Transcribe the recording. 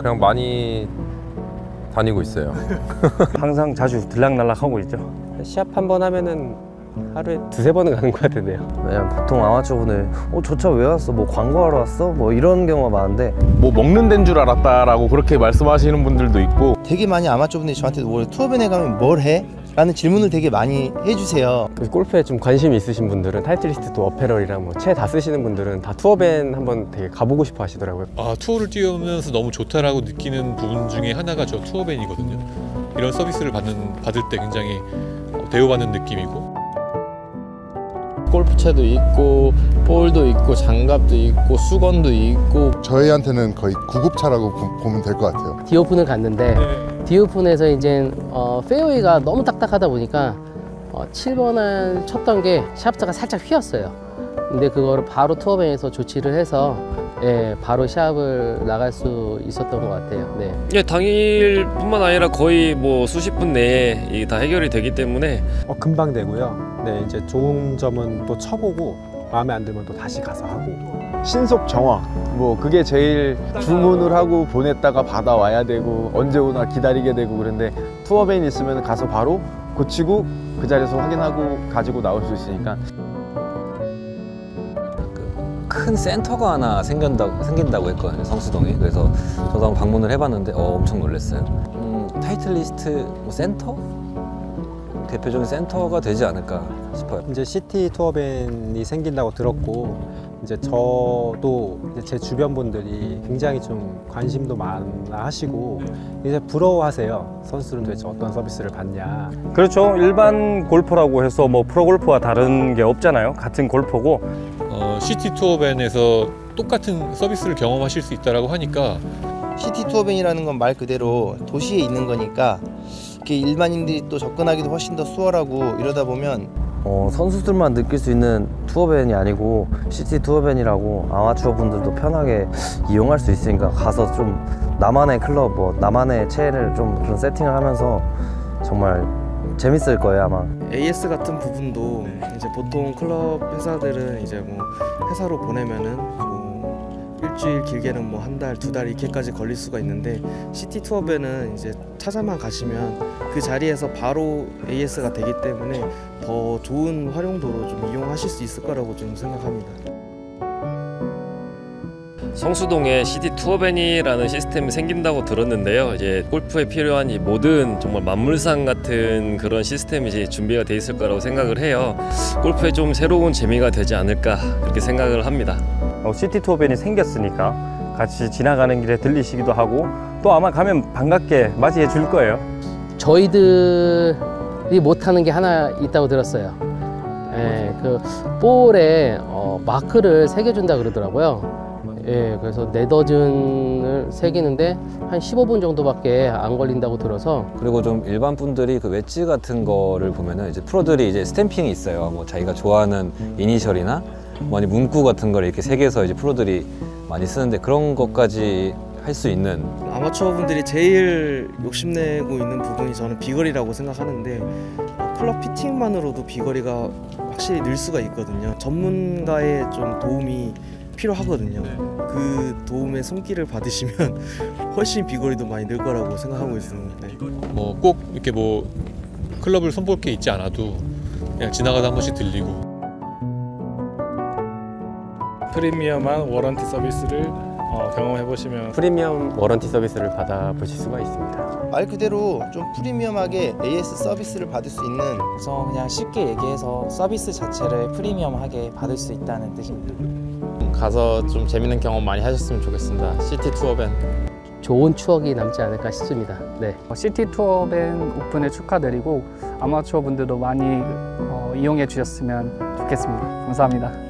그냥 많이 다니고 있어요. 항상 자주 들락날락하고 있죠. 시합 한 번 하면은 하루에 두세 번은 가는 것 같은데요. 왜냐면 보통 아마추어분들 저 차 왜 왔어? 뭐 광고하러 왔어? 뭐 이런 경우가 많은데 뭐 먹는 데인 줄 알았다라고 그렇게 말씀하시는 분들도 있고 되게 많이 아마추어분들이 저한테 투어밴에 가면 뭘 해? 라는 질문을 되게 많이 해주세요. 골프에 좀 관심이 있으신 분들은 타이틀리스트 어페럴이랑 뭐 채 다 쓰시는 분들은 다 투어밴 한번 되게 가보고 싶어 하시더라고요. 투어를 뛰어오면서 너무 좋다라고 느끼는 부분 중에 하나가 저 투어밴이거든요. 이런 서비스를 받을 때 굉장히 대우받는 느낌이고, 골프채도 있고 볼도 있고 장갑도 있고 수건도 있고 저희한테는 거의 구급차라고 보면 될 것 같아요. 디오픈을 갔는데 디오픈에서 이제 페어웨이가 너무 딱딱하다 보니까 7번을 쳤던 게 샤프트가 살짝 휘었어요. 근데 그거를 바로 투어밴에서 조치를 해서 바로 시합을 나갈 수 있었던 것 같아요. 네. 예, 당일뿐만 아니라 거의 뭐 수십 분 내에 이게 다 해결이 되기 때문에 금방 되고요. 네, 이제 좋은 점은 또 쳐보고 마음에 안 들면 또 다시 가서 하고. 신속 정확, 뭐 그게 제일 주문을 하고 보냈다가 받아와야 되고 언제 오나 기다리게 되고 그런데 투어밴 있으면 가서 바로 고치고 그 자리에서 확인하고 가지고 나올 수 있으니까. 큰 센터가 하나 생긴다고 했거든요, 성수동에. 그래서 저도 한번 방문을 해봤는데 엄청 놀랐어요. 타이틀리스트 뭐 센터? 대표적인 센터가 되지 않을까 싶어요. 이제 시티 투어밴이 생긴다고 들었고, 이제 저도 이제 제 주변 분들이 굉장히 좀 관심도 많아 하시고 이제 부러워하세요. 선수들은 도대체 어떤 서비스를 받냐. 그렇죠. 일반 골프라고 해서 뭐 프로골프와 다른 게 없잖아요. 같은 골프고 시티 투어밴에서 똑같은 서비스를 경험하실 수 있다고 하니까. 시티 투어밴이라는 건 말 그대로 도시에 있는 거니까 일반인들이 또 접근하기도 훨씬 더 수월하고 이러다 보면 선수들만 느낄 수 있는 투어밴이 아니고 시티 투어밴이라고 아마추어 분들도 편하게 이용할 수 있으니까 가서 좀 나만의 클럽, 뭐 나만의 채를 좀 그런 세팅을 하면서 정말 재밌을 거예요, 아마. AS 같은 부분도 이제 보통 클럽 회사들은 이제 뭐 회사로 보내면은 뭐 일주일 길게는 뭐 한 달, 두 달 이렇게까지 걸릴 수가 있는데 시티 투어밴은 이제 찾아만 가시면 그 자리에서 바로 AS가 되기 때문에 더 좋은 활용도로 좀 이용하실 수 있을 거라고 좀 생각합니다. 성수동에 시티 투어밴이라는 시스템이 생긴다고 들었는데요. 이제 골프에 필요한 이 모든 정말 만물상 같은 그런 시스템이 이제 준비가 돼 있을 거라고 생각을 해요. 골프에 좀 새로운 재미가 되지 않을까 그렇게 생각을 합니다. 시티 투어밴이 생겼으니까 같이 지나가는 길에 들리시기도 하고 또 아마 가면 반갑게 맞이해 줄 거예요. 저희들이 못하는 게 하나 있다고 들었어요. 그 볼에 마크를 새겨준다 그러더라고요. 그래서 네더즌을 새기는데 한 15분 정도밖에 안 걸린다고 들어서. 그리고 좀 일반 분들이 그 웨지 같은 거를 보면은 이제 프로들이 이제 스탬핑이 있어요. 뭐 자기가 좋아하는 이니셜이나 뭐 아니 문구 같은 걸 이렇게 새겨서 이제 프로들이 많이 쓰는데 그런 것까지 할 수 있는. 아마추어 분들이 제일 욕심내고 있는 부분이 저는 비거리라고 생각하는데 클럽 피팅만으로도 비거리가 확실히 늘 수가 있거든요. 전문가의 좀 도움이 필요하거든요. 그 도움의 손길을 받으시면 훨씬 비거리도 많이 늘 거라고 생각하고 있습니다. 뭐 꼭 이렇게 뭐 클럽을 손볼 게 있지 않아도 그냥 지나가다 한 번씩 들리고. 프리미엄한 워런티 서비스를 경험해보시면 프리미엄 워런티 서비스를 받아보실 수가 있습니다. 말 그대로 좀 프리미엄하게 AS 서비스를 받을 수 있는, 그래서 그냥 쉽게 얘기해서 서비스 자체를 프리미엄하게 받을 수 있다는 뜻입니다. 가서 좀 재밌는 경험 많이 하셨으면 좋겠습니다. 시티 투어밴. 좋은 추억이 남지 않을까 싶습니다. 네. 시티 투어밴 오픈을 축하드리고 아마추어 분들도 많이 이용해 주셨으면 좋겠습니다. 감사합니다.